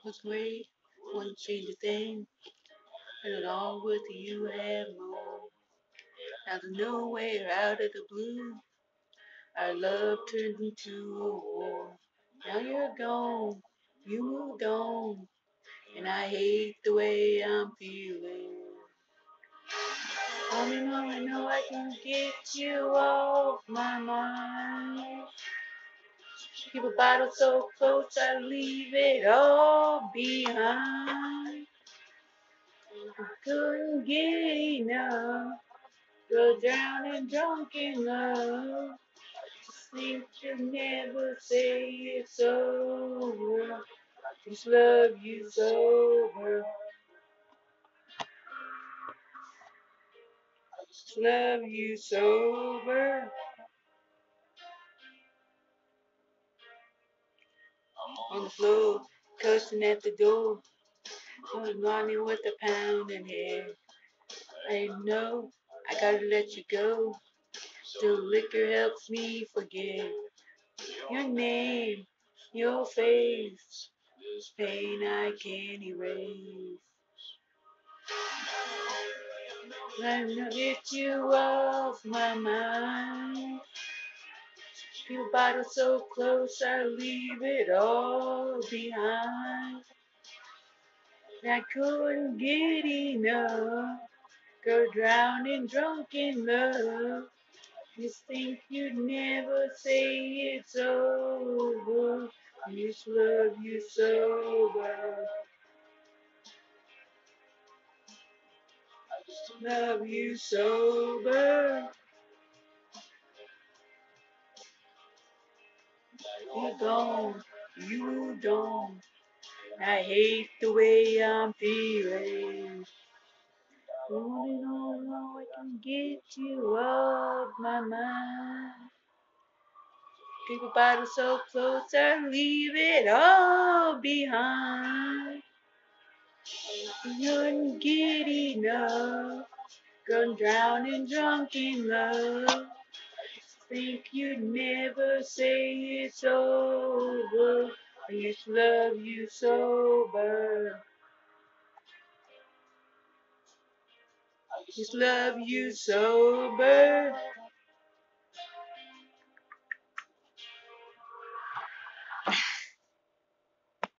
was great, wouldn't change a thing, and along with you have more. Out of nowhere, out of the blue, our love turned into a war. Now you're gone, you moved on, and I hate the way I'm feeling. I know I can get you off my mind. Keep a bottle so close, I leave it all behind. I couldn't get enough, go drowning drunk in love. Just think you'll never say it's over. Just love you sober. Just love you sober. On the floor, cussing at the door. Running with a pound in head. I know I gotta let you go. The liquor helps me forget your name, your face. This pain I can't erase. I know get you off my mind. Your body so close, I leave it all behind. I couldn't get enough. Go drowning drunk in love. Just think you'd never say it's over. I just love you sober. Love you sober. You're gone, you don't. I hate the way I'm feeling. On, I can get you off my mind. Keep a bottle so close, I leave it all behind. Couldn't get enough, gone drowning drunk in love. Think you'd never say it's over. I just love you sober. Just love you sober.